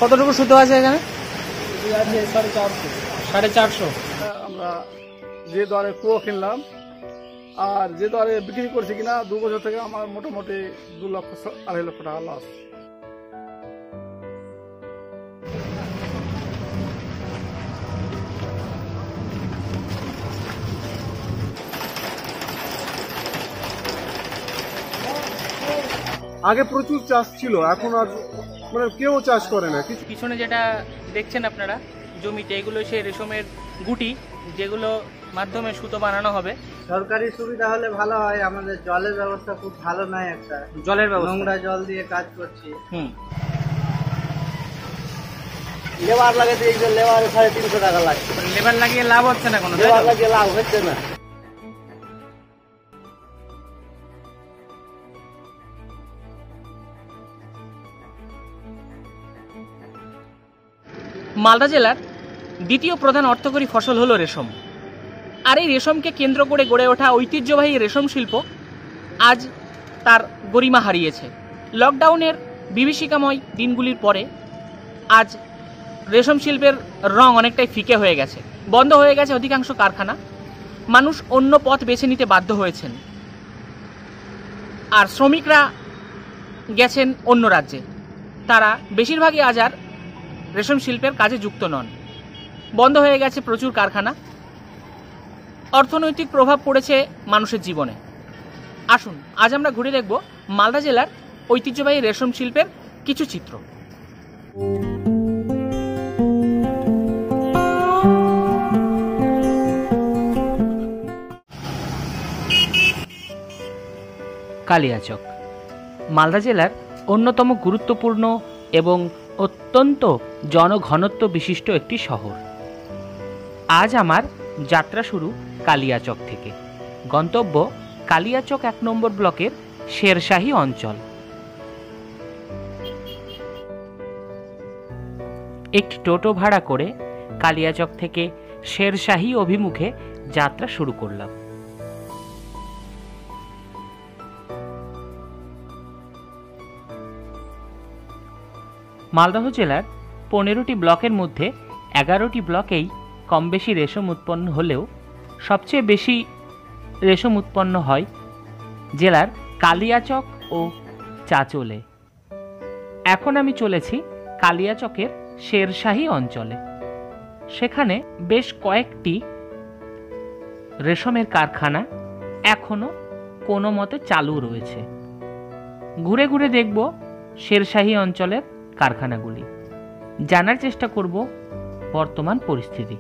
কতটুকু সুতো আছে এখানে? আছে 450। 450। আমরা যে দরে কুয়ো কিনলাম আর যে দরে বিক্রি করছি কিনা 2 বছর থেকে আমার মোটামুটি 2 লক্ষ 2.5 লক্ষ টাকা লস। আগে প্রচুর চাষ ছিল, এখন আর মানে কেউ চাষ করে না। পিছনে যেটা দেখছেন আপনারা জমিতে, এগুলো সেই রেশমের গুটি, যেগুলো মাধ্যমে সুতো বানানো হবে। সরকারি সুবিধা হলে ভালো হয়। আমাদের জলের ব্যবস্থা খুব ভালো নয়, একটা জলের ব্যবস্থা, নোংরা জল দিয়ে কাজ করছি। লেবার লাগে লেবার 350 টাকা লাগছে। লেবার লাগিয়ে লাভ হচ্ছে না কোনো? লেবার লাগিয়ে লাভ হচ্ছে না। মালদা জেলার দ্বিতীয় প্রধান অর্থকরী ফসল হলো রেশম। আর এই রেশমকে কেন্দ্র করে গড়ে ওঠা ঐতিহ্যবাহী রেশম শিল্প আজ তার গরিমা হারিয়েছে। লকডাউনের বিভীষিকাময় দিনগুলির পরে আজ রেশম শিল্পের রং অনেকটাই ফিকে হয়ে গেছে, বন্ধ হয়ে গেছে অধিকাংশ কারখানা। মানুষ অন্য পথ বেছে নিতে বাধ্য হয়েছেন, আর শ্রমিকরা গেছেন অন্য রাজ্যে। তারা বেশিরভাগই আজ আর রেশম শিল্পের কাজে যুক্ত নন। বন্ধ হয়ে গেছে প্রচুর কারখানা, অর্থনৈতিক প্রভাব পড়েছে মানুষের জীবনে। আসুন আজ আমরা ঘুরে দেখব মালদা জেলার ঐতিহ্যবাহী রেশম শিল্পের কিছু চিত্র। কালিয়াচক মালদা জেলার অন্যতম গুরুত্বপূর্ণ এবং অত্যন্ত জনঘনত্ব বিশিষ্ট একটি শহর। আজ আমার যাত্রা শুরু কালিয়াচক থেকে। গন্তব্য কালিয়াচক 1 নম্বর ব্লকের শেরশাহী অঞ্চল। একটি টোটো ভাড়া করে কালিয়াচক থেকে শেরশাহী অভিমুখে যাত্রা শুরু করলাম। মালদহ জেলার 15টি ব্লকের মধ্যে 11টি ব্লকেই কম বেশি রেশম উৎপন্ন হলেও সবচেয়ে বেশি রেশম উৎপন্ন হয় জেলার কালিয়াচক ও চাচলে। এখন আমি চলেছি কালিয়াচকের শেরশাহী অঞ্চলে। সেখানে বেশ কয়েকটি রেশমের কারখানা এখনো কোনো মতে চালু রয়েছে। ঘুরে ঘুরে দেখব শেরশাহী অঞ্চলের কারখানাগুলি, জানার চেষ্টা করব বর্তমান পরিস্থিতি।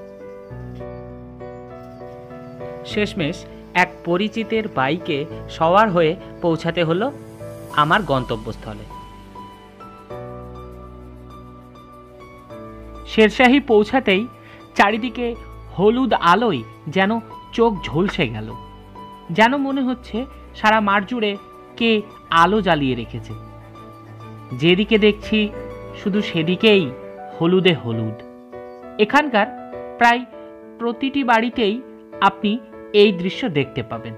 শেষমেশ এক পরিচিতের বাইকে সওয়ার হয়ে পৌঁছাতে হলো আমার গন্তব্যস্থলে। শেরশাহী পৌঁছাতেই চারিদিকে হলুদ আলোয় যেন চোখ ঝলসে গেল, যেন মনে হচ্ছে সারা মাঠ জুড়ে কে আলো জ্বালিয়ে রেখেছে। যেদিকে দেখছি শুধু সেদিকেই হলুদে হলুদ। এখানকার প্রায় প্রতিটি বাড়িতেই আপনি এই দৃশ্য দেখতে পাবেন।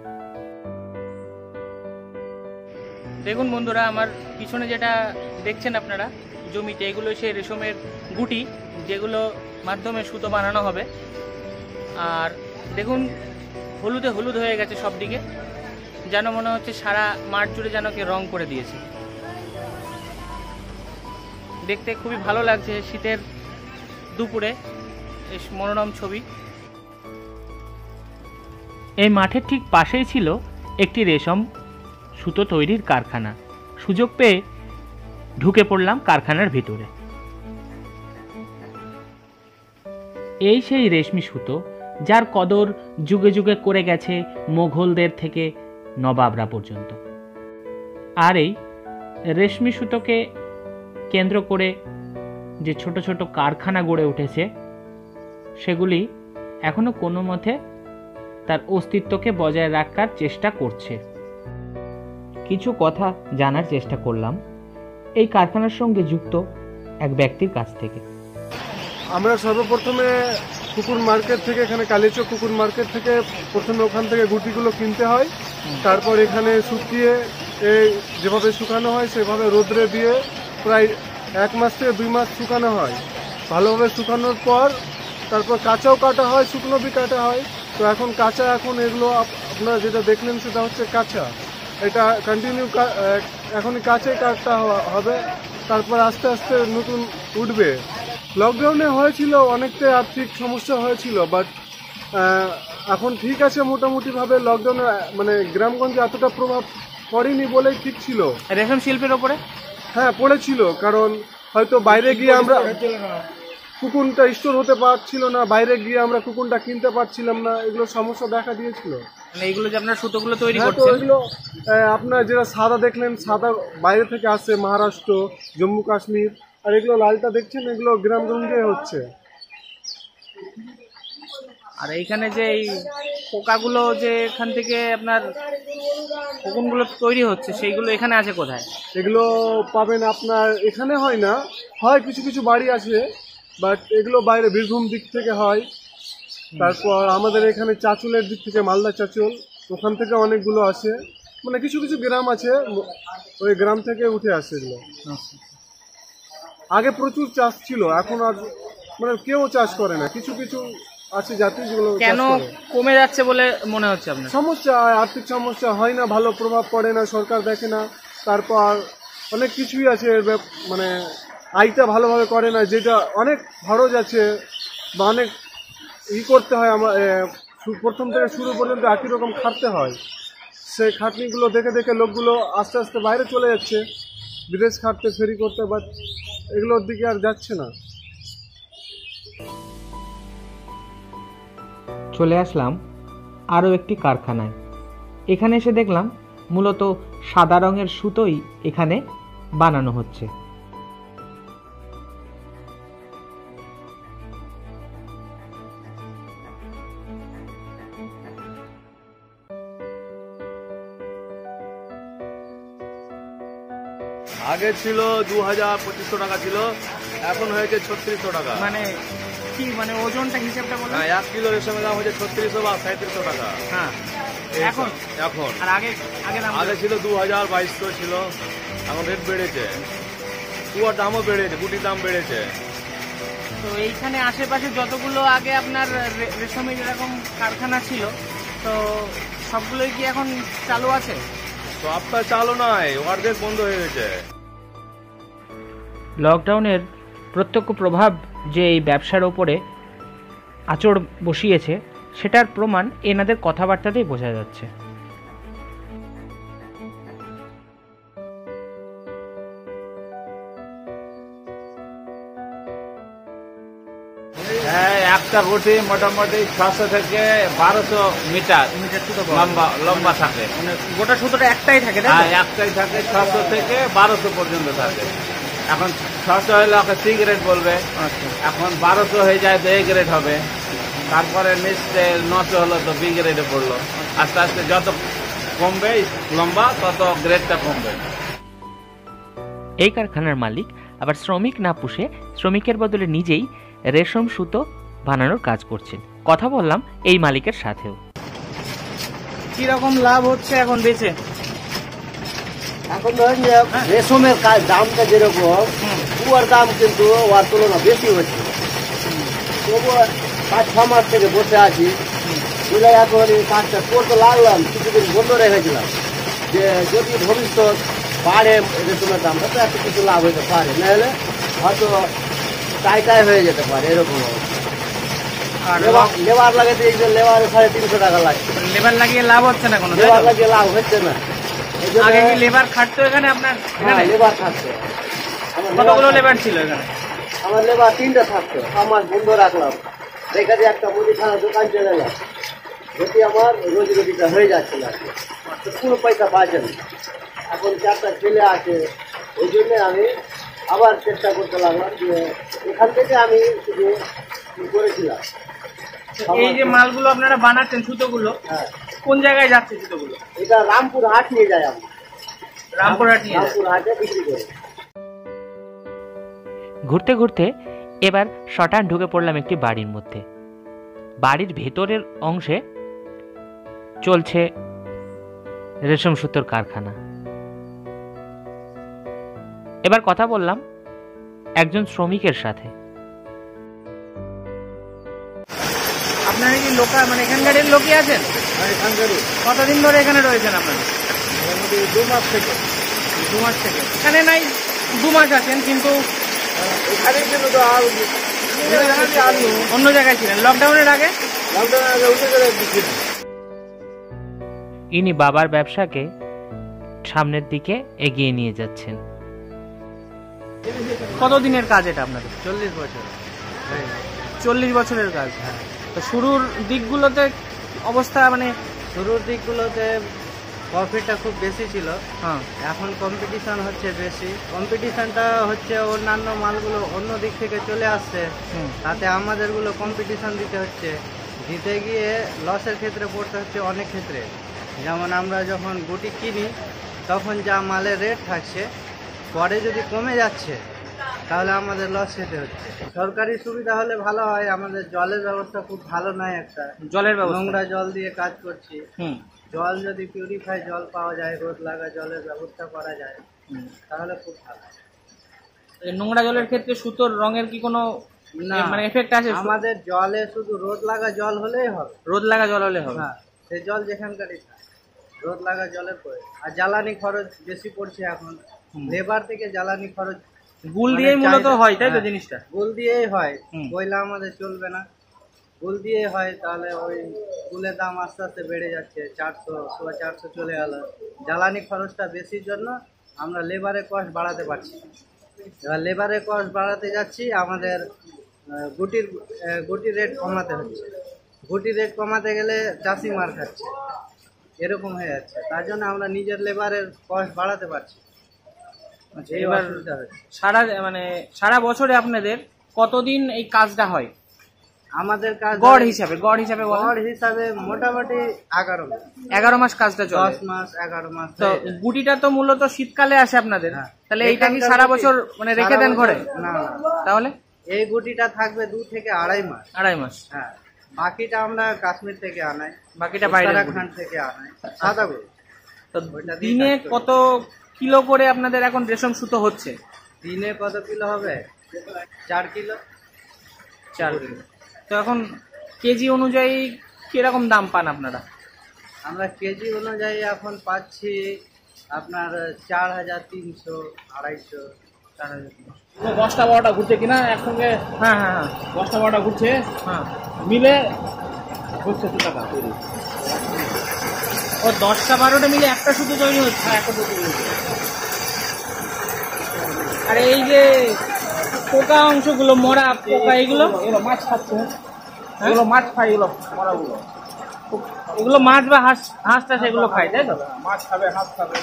দেখুন বন্ধুরা, আমার পিছনে যেটা দেখছেন আপনারা জমিতে, এগুলো সেই রেশমের গুটি, যেগুলো মাধ্যমে সুতো বানানো হবে। আর দেখুন হলুদে হলুদ হয়ে গেছে সব দিকে, যেন মনে হচ্ছে সারা মাঠ জুড়ে যেন কে রং করে দিয়েছে। দেখতে খুবই ভালো লাগছে শীতের দুপুরে এই মনোরম ছবি। এই মাঠের ঠিক পাশেই ছিল একটি রেশম সুতো তৈরির কারখানা। সুযোগ পেয়ে ঢুকে পড়লাম কারখানার ভিতরে। এই সেই রেশমি সুতো যার কদর যুগে যুগে করে গেছে মোগলদের থেকে নবাবরা পর্যন্ত। আর এই রেশমি সুতোকে কেন্দ্র করে যে ছোট ছোট কারখানা গড়ে উঠেছে, সেগুলি এখনো কোনো মতে তার অস্তিত্বকে বজায় রাখার চেষ্টা করছে। কিছু কথা জানার চেষ্টা করলাম এই কারখানার সঙ্গে যুক্ত এক ব্যক্তির কাছ থেকে। আমরা সর্বপ্রথমে কুকুর মার্কেট থেকে, এখানে কালিয়াচক কুকুর মার্কেট থেকে প্রথমে ওখান থেকে গুটিগুলো কিনতে হয়। তারপর এখানে শুকিয়ে যেভাবে শুকানো হয় সেভাবে রোদ্রে দিয়ে প্রায় 1 মাস থেকে 2 মাস শুকানো হয়। ভালোভাবে শুকানোর পর তারপর কাঁচাও কাটা হয়, শুকনো বি কাটা হয়। তো এখন কাঁচা, এখন এগুলো আপনারা যেটা দেখলেন সেটা হচ্ছে কাঁচা। এটা কন্টিনিউ এখনই কাঁচাই কাটা হবে, তারপর আস্তে আস্তে নতুন উঠবে। লকডাউনে হয়েছিল অনেকটাই আর্থিক সমস্যা হয়েছিল, বাট এখন ঠিক আছে মোটামুটিভাবে। লকডাউনে মানে গ্রামগঞ্জে এতটা প্রভাব পড়েনি বলেই ঠিক ছিল। রেশম শিল্পের ওপরে হ্যাঁ পড়েছিল, কারণ হয়তো বাইরে গিয়ে আমরা কুকুনটা স্টোর হতে পারছিল না, বাইরে গিয়ে আমরা কুকুনটা কিনতে পারছিলাম না, এগুলো সমস্যা দেখা দিয়েছিল। মানে এইগুলো যে আপনার সুতোগুলো তৈরি হ্যাঁ, তো করছেন, এগুলো আপনার যেটা সাদা দেখলেন, সাদা বাইরে থেকে আসে মহারাষ্ট্র, জম্মু কাশ্মীর। আর এগুলো লালটা দেখছেন, এগুলো গ্রামগঞ্জে হচ্ছে। আর এইখানে যে এই পোকাগুলো যে এখান থেকে আপনার কোকুনগুলো তৈরি হচ্ছে, সেইগুলো এখানে আছে কোথায়? এগুলো পাবেন আপনার এখানে হয় না, হয় কিছু কিছু বাড়ি আছে, বাট এগুলো বাইরে বীরভূম দিক থেকে হয়। তারপর আমাদের এখানে চাঁচলের দিক থেকে, মালদা চাঁচল, ওখান থেকে অনেকগুলো আসে। মানে কিছু কিছু গ্রাম আছে, ওই গ্রাম থেকে উঠে আসে এগুলো। আগে প্রচুর চাষ ছিল, এখন আর মানে কেউ চাষ করে না। কিছু কিছু আছে জাতি যেগুলো কেন কমে যাচ্ছে বলে মনে হচ্ছে আপনার? সমস্যা, আর্থিক সমস্যা, হয় না, ভালো প্রভাব পড়ে না, সরকার দেখে না। তারপর অনেক কিছুই আছে, মানে আয়টা ভালোভাবে করে না, যেটা অনেক খরচ আছে বা অনেক করতে হয়। আমার প্রথম থেকে শুরু পর্যন্ত একই রকম খাটতে হয়। সেই খাটনিগুলো দেখে দেখে লোকগুলো আস্তে আস্তে বাইরে চলে যাচ্ছে, বিদেশ খাটতে, ফেরি করতে, বাট এগুলোর দিকে আর যাচ্ছে না। চলে আসলাম আরও একটি কারখানায়। এখানে এসে দেখলাম মূলত সাদা রঙের সুতোই এখানে বানানো হচ্ছে। আগে ছিল 2000-2500 টাকা ছিল, এখন হয়েছে 3600 টাকা। মানে কি, মানে ওজনটা হিসাবটা বলেন? হ্যাঁ, 1 কিলো রেশমের দাম হচ্ছে 3600 বা 3700 টাকা। হ্যাঁ, এখন এখন আর আগে আগে দাম আগে ছিল 2000-2200 ছিল, এখন রেট বেড়েছে। কুয়ার দামও বেড়েছে, গুটির দাম বেড়েছে। তো এইখানে আশেপাশে যতগুলো আগে আপনার রেশমের যেরকম কারখানা ছিল, তো সবগুলোই কি এখন চালু আছে? সবটা চালু নয়, অর্ধেক বন্ধ হয়ে গেছে। লকডাউনের প্রত্যক্ষ প্রভাব যে এই ব্যবসার ওপরে আঁচড় বসিয়েছে, সেটার প্রমাণ এনাদের কথাবার্তাতেই বোঝা যাচ্ছে। হ্যাঁ, একটা গুটি মোটামুটি 600 থেকে 1200 মিটার লম্বা থাকে। মানে গোটা সুতোটা একটাই থাকে, তাই তো? হ্যাঁ, একটাই থাকে, 600 থেকে 1200 পর্যন্ত থাকে। এখন 600 হলে ওকে সি গ্রেড বলবে, এখন 1200 হয়ে যায় তো এ গ্রেড হবে, তারপরে নিচে 900 হলো তো বি গ্রেডে পড়লো। আস্তে আস্তে যত কমবে লম্বা, তত গ্রেডটা কমবে। এই কারখানার মালিক আবার শ্রমিক না পুষে শ্রমিকের বদলে নিজেই রেশম সুতো বানানোর কাজ করছেন। কথা বললাম এই মালিকের সাথেও। কি রকম লাভ হচ্ছে এখন বেচে? এখন ধরেন যে রেশমের দামটা যেরকম, কুয়ার দাম কিন্তু ওর তুলনা বেশি হচ্ছে। তবুও 5-6 মাস থেকে বসে আছি, বুঝলে এখন এই কাজটা করতে লাগলাম, কিছুদিন বন্ধ রেখেছিলাম, যে যদি ভবিষ্যৎ বাড়ে রেশমের দামটা তো এত কিছু লাভ হতে পারে, নাহলে হয়তো টাই হয়ে যেতে পারে এরকম। লেবার লাগে, লেবারে 350 টাকা লাগছে। লেবার লাগিয়ে লাভ হচ্ছে না কোনো? লেবার লাগিয়ে লাভ হচ্ছে না। আগে কি লেবার খাটতো এখানে আপনার? লেবার থাকতো। কতগুলো লেবার ছিল এখানে? আমার লেবার 3টা থাকতো। 6 মাস বন্ধ রাখলাম, রেখে দিয়ে একটা মুদিখানা দোকান চলে এলাম, যদি আমার রোজি রুটিটা হয়ে যাচ্ছিল আর কি। তো কোনো পয়সা বাঁচে না। এখন 4টা ছেলে আছে, ওই জন্যে আমি আবার চেষ্টা করতে লাগলাম যে এখান থেকে আমি শুধু করেছিলাম। এই যে মালগুলো আপনারা বানাচ্ছেন, সুতোগুলো, হ্যাঁ, কোন জায়গায় যাচ্ছে সুতোগুলো? এটা রামপুর হাট নিয়ে যাই আমি। রামপুরহাট নিয়ে যায়। রামপুর হাটে বিক্রি করি। ঘুরতে ঘুরতে এবার শটান ঢুকে পড়লাম একটি বাড়ির মধ্যে। বাড়ির ভেতরের অংশে চলছে রেশম সুতোর কারখানা। এবার কথা বললাম একজন শ্রমিকের সাথে। আপনারা কি লোকাল মানে এখানকার লোকই আছেন? কতদিন ধরে এখানে রয়েছেন আপনারা? 2 মাস থেকে। 2 মাস থেকে এখানে নাই, 2 মাস আছেন, কিন্তু এখানে ছিল তো আর অন্য জায়গায় ছিলেন লকডাউনের আগে। অন্য জায়গায় ছিল। ইনি বাবার ব্যবসাকে সামনের দিকে এগিয়ে নিয়ে যাচ্ছেন। কতদিনের কাজ এটা আপনাদের? 40 বছর। 40 বছরের কাজ। তো শুরুর দিকগুলোতে অবস্থা মানে শুরুর দিকগুলোতে প্রফিটটা খুব বেশি ছিল। হ্যাঁ, এখন কম্পিটিশন হচ্ছে বেশি। কম্পিটিশনটা হচ্ছে অন্যান্য মালগুলো অন্য দিক থেকে চলে আসছে, তাতে আমাদেরগুলো কম্পিটিশন দিতে হচ্ছে। দিতে গিয়ে লসের ক্ষেত্রে পড়তে হচ্ছে অনেক ক্ষেত্রে। যেমন আমরা যখন গুটি কিনি তখন যা মালের রেট থাকছে, পরে যদি কমে যাচ্ছে তাহলে আমাদের লস খেতে হচ্ছে। সরকারি সুবিধা হলে ভালো হয়। আমাদের জলের ব্যবস্থা খুব ভালো নয় একটা। জলের ব্যবস্থা, নোংরা জল দিয়ে কাজ করছি। জল যদি পিউরিফাই জল পাওয়া যায়, রোদ লাগা জলের ব্যবস্থা করা যায়, তাহলে খুব ভালো। নোংরা জলের ক্ষেত্রে সুতোর রঙের কি কোনো না মানে এফেক্ট আছে? আমাদের জলে শুধু রোদ লাগা জল হলেই হবে। রোদ লাগা জল হলে হবে? হ্যাঁ, সেই জল যেখানকারই থাকে, রোদ লাগা জলের পরে। আর জ্বালানি খরচ বেশি পড়ছে এখন। লেবার থেকে জ্বালানি খরচ গুল দিয়েই মূলত হয়, তাই তো জিনিসটা? গুল দিয়েই হয়। কয়লা আমাদের চলবে না, গুল দিয়েই হয়। তাহলে ওই গুলের দাম আস্তে আস্তে বেড়ে যাচ্ছে, 400 450 চলে গেল। জ্বালানি খরচটা বেশির জন্য আমরা লেবারের কস্ট বাড়াতে পারছি। এবার লেবারের কস্ট বাড়াতে যাচ্ছি, আমাদের গুটির রেট কমাতে হচ্ছে। গুটির রেট কমাতে গেলে চাষি মার খাচ্ছে, এরকম হয়ে যাচ্ছে। তার জন্য আমরা নিজের লেবারের কস্ট বাড়াতে পারছি। এবার সারা বছরে আপনাদের কতদিন এই কাজটা হয়? আমাদের কাজ গড় হিসাবে মোটামুটি 11 মাস কাজটা চলে। 10 মাস 11 মাস। তো গুটিটা তো মূলত শীতকালে আসে আপনাদের, তাহলে এইটা কি এখানকার সারা বছর মানে রেখে দেন ঘরে? না, তাহলে এই গুটিটা থাকবে 2 থেকে 2.5 মাস। 2.5 মাস। হ্যাঁ, বাকিটা আমরা কাশ্মীর থেকে আনাই, বাকিটা বাইরে উত্তরাখণ্ড থেকে আনাই সাদা গুটি। তো দিনে কত কিলো করে আপনাদের এখন রেশম সুতো হচ্ছে? দিনে কত কিলো হবে? 4 কিলো। 4 কিলো। তো এখন কেজি অনুযায়ী কিরকম দাম পান আপনারা? আমরা কেজি অনুযায়ী এখন পাচ্ছি আপনার 4300 250। 10টা-12টা ঘুরছে কিনা একসঙ্গে? হ্যাঁ হ্যাঁ হ্যাঁ, 10টা-12টা ঘুরছে, হ্যাঁ, মিলে হচ্ছে 2 টাকা তৈরি। ও 10টা 12টা মিলে একটা সুতো তৈরি হচ্ছে। একটা দুটো হচ্ছে। আর এই যে পোকা অংশগুলো, মরা পোকা, এগুলো মাছ খাচ্ছে, এগুলো মাছ খায়, এগুলো মরাগুলো এগুলো মাছ বা হাঁসটা সেগুলো খায়, তাই তো? মাছ খাবে, হাঁস খাবে।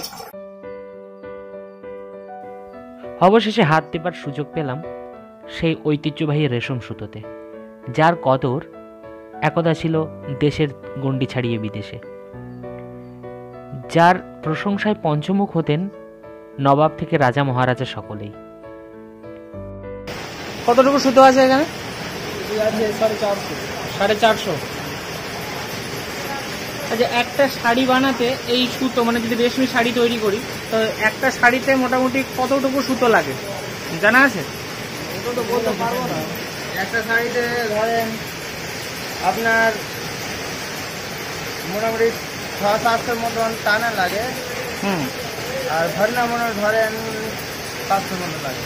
অবশেষে হাত দেবার সুযোগ পেলাম সেই ঐতিহ্যবাহী রেশম সুতোতে, যার কদর একদা ছিল দেশের গণ্ডি ছাড়িয়ে বিদেশে, যার প্রশংসায় পঞ্চমুখ হতেন নবাব থেকে রাজা মহারাজা সকলেই। কতটুকু সুতো আছে এখানে? 450। আচ্ছা, একটা শাড়ি বানাতে এই সুতো মানে যদি রেশমি শাড়ি তৈরি করি, তো একটা শাড়িতে মোটামুটি কতটুকু সুতো লাগে জানা আছে? এটা তো বলতে পারবো না। একটা শাড়িতে ধরেন আপনার মোটামুটি 600-700 মতন টানা লাগে। আর ভরনা মনে ধরেন 500 মতন লাগে।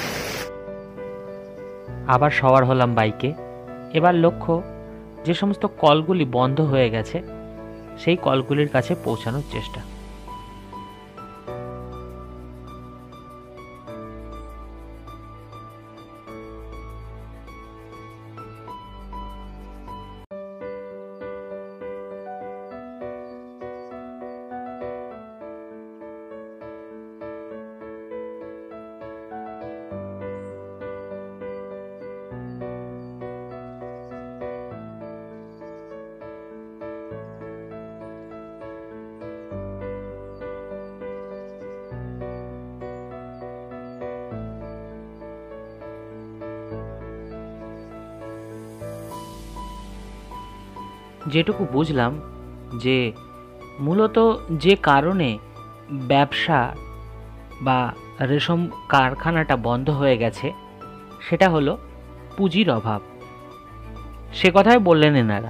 আবার সওয়ার হলাম বাইকে। এবার লক্ষ্য যে সমস্ত কলগুলি বন্ধ হয়ে গেছে সেই কলগুলির কাছে পৌঁছানোর চেষ্টা। যেটুকু বুঝলাম যে মূলত যে কারণে ব্যবসা বা রেশম কারখানাটা বন্ধ হয়ে গেছে সেটা হলো পুঁজির অভাব। সে কথাই বললেন এনারা।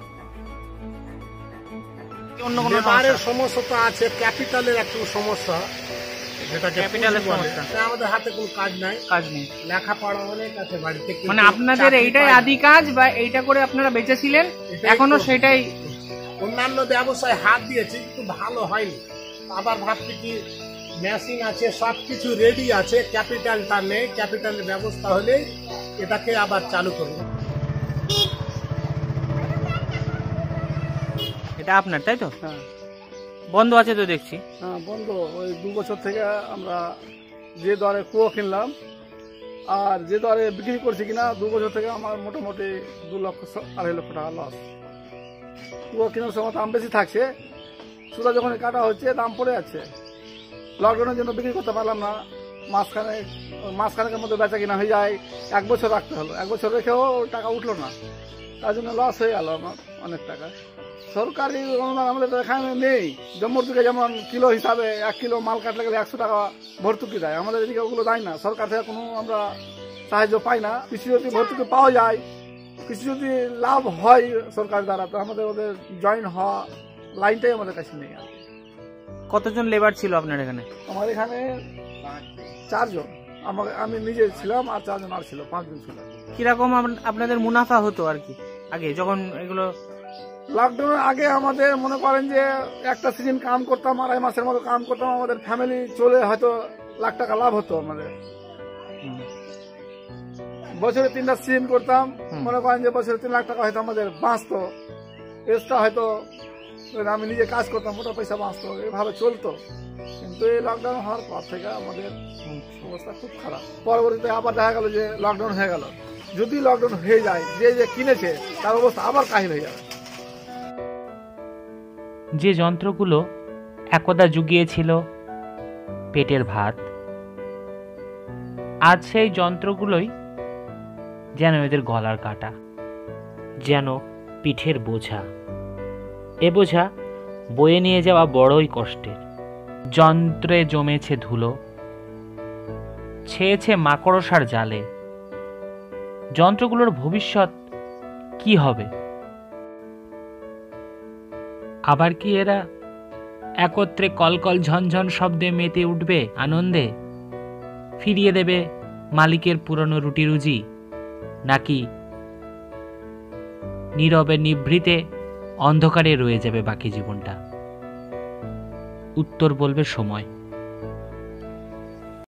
অন্য কোনো লেবারের সমস্যা তো আছে, ক্যাপিটালের একটু সমস্যা, যেটাকে ক্যাপিটালের পুঁজি বলে। সমস্যা। তাই আমাদের হাতে কোনো কাজ নাই, কাজ নেই, লেখাপড়া অনেক আছে বাড়িতে, কিন্তু মানে আপনাদের চাকরি এইটাই পাই না। আদি কাজ বা এইটা করে আপনারা বেঁচেছিলেন, এটাই এখনো করছি। সেটাই। অন্যান্য ব্যবসায় হাত দিয়েছি কিন্তু ভালো হয়নি। আবার ভাবছি কি মেশিন আছে, সবকিছু রেডি আছে, ক্যাপিটালটা নেই, ক্যাপিটালের ব্যবস্থা হলে এটাকে আবার চালু করবো। এটা আপনার, তাই তো? হ্যাঁ বন্ধ আছে তো দেখছি। হ্যাঁ বন্ধ। ওই 2 বছর থেকে আমরা যে দরে কুয়ো কিনলাম আর যে দরে বিক্রি করছি কিনা, 2 বছর থেকে আমার মোটামুটি 2,00,000-2.5 লক্ষ টাকা লস। কুয়ো কেনার সময় দাম বেশি থাকছে, সুদা যখন কাটা হচ্ছে দাম পড়ে যাচ্ছে। লকডাউনের জন্য বিক্রি করতে পারলাম না, মাসখানেকের মধ্যে বেচা কিনা হয়ে যায়, 1 বছর রাখতে হলো, 1 বছর রেখেও টাকা উঠলো না, তার জন্য লস হয়ে গেল আমার অনেক টাকা। সরকারি অনুদান আমাদের এখানে নেই। জম্মুর দিকে যেমন কিলো হিসাবে 1 কিলো মাল কাটলে গেলে 100 টাকা ভর্তুকি দেয়, আমাদের এদিকে ওগুলো দেয় না। সরকার থেকে কোনো আমরা সাহায্য পাই না। কিছু যদি ভর্তুকি পাওয়া যায়, কিছু যদি লাভ হয় সরকার দ্বারা, তো আমাদের ওদের জয়েন হওয়া লাইনটাই আমাদের কাছে নেই। কতজন লেবার ছিল আপনার এখানে? আমার এখানে 4 জন, আমি নিজে ছিলাম আর 4 জন আর ছিল, 5 জন ছিল। কিরকম আপনাদের মুনাফা হতো আর কি আগে যখন এগুলো? লকডাউনের আগে আমাদের মনে করেন যে একটা সিজন কাম করতাম, 2.5 মাসের মতো কাম করতাম, আমাদের ফ্যামিলি চলে হয়তো লাখ টাকা লাভ হতো আমাদের। বছরে 3টা সিজন করতাম, মনে করেন যে বছরে 3 লাখ টাকা হয়তো আমাদের বাঁচতো। এক্সট্রা হয়তো আমি নিজে কাজ করতাম, মোটা পয়সা বাঁচতো, এভাবে চলতো। কিন্তু এই লকডাউন হওয়ার পর থেকে আমাদের অবস্থা খুব খারাপ। পরবর্তীতে আবার দেখা গেল যে লকডাউন হয়ে গেল। যদি লকডাউন হয়ে যায়, যে যে কিনেছে তার অবস্থা আবার কাহিল হয়ে যাবে। যে যন্ত্রগুলো একদা জুগিয়েছিল পেটের ভাত, আজ সেই যন্ত্রগুলোই যেন এদের গলার কাটা, যেন পিঠের বোঝা। এ বোঝা বয়ে নিয়ে যাওয়া বড়ই কষ্টের। যন্ত্রে জমেছে ধুলো, ছেয়েছে মাকড়সার জালে। যন্ত্রগুলোর ভবিষ্যৎ কি হবে? আবার কি এরা একত্রে কলকল ঝনঝন শব্দে মেতে উঠবে আনন্দে, ফিরিয়ে দেবে মালিকের পুরনো রুটি রুজি, নাকি নীরবে নিভৃতে অন্ধকারে রয়ে যাবে বাকি জীবনটা? উত্তর বলবে সময়।